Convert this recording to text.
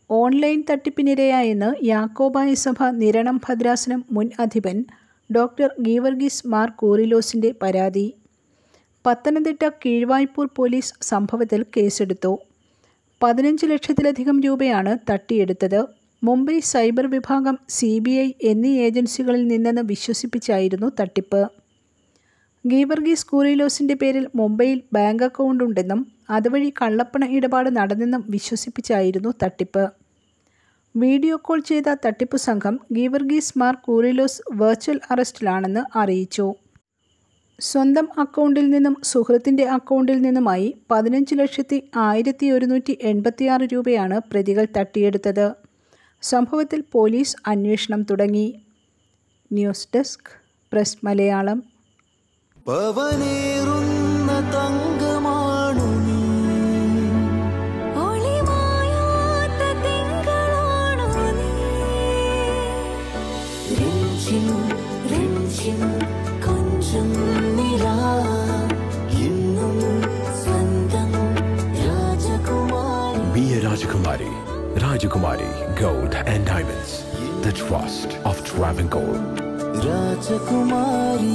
Online തട്ടിപ്പിനിരയായെന്ന് Yakobaya സഭ നിരണം ഭദ്രാസനം മുൻ അധിപൻ ഡോക്ടർ ഗീവർഗീസ് മാർ കൂറിലോസിൻ്റെ പരാതി. പത്തനംതിട്ട കീഴ്വായ്പൂർ പോലീസ് സംഭവത്തിൽ കേസെടുത്തു. 15 ലക്ഷത്തിലധികം രൂപയാണ് തട്ടിയെടുത്തത്. മുംബൈ സൈബർ വിഭാഗം, CBI എന്നീ ഏജൻസികളിൽ നിന്നെന്ന് വിശ്വസിപ്പിച്ചായിരുന്നു തട്ടിപ്പ്. ഗീവർഗീസ് കൂറിലോസിൻ്റെ പേരിൽ മുംബൈയിൽ ബാങ്ക് അക്കൗണ്ട് ഉണ്ടെന്നും അതുവഴി കള്ളപ്പണ ഇടപാട് നടന്നെന്നും വിശ്വസിപ്പിച്ചായിരുന്നു തട്ടിപ്പ്. വീഡിയോ കോൾ ചെയ്ത തട്ടിപ്പു സംഘം ഗീവർഗീസ് മാർ കൂറിലോസ് വെർച്വൽ അറസ്റ്റിലാണെന്ന് അറിയിച്ചു. സ്വന്തം അക്കൗണ്ടിൽ നിന്നും സുഹൃത്തിൻ്റെ അക്കൗണ്ടിൽ നിന്നുമായി 15,0186 രൂപയാണ് പ്രതികൾ തട്ടിയെടുത്തത്. സംഭവത്തിൽ പോലീസ് അന്വേഷണം തുടങ്ങി. News desk, press Malayalam. Be a Rajakumari. Rajakumari Gold and Diamonds. The trust of Travancore. Rajakumari.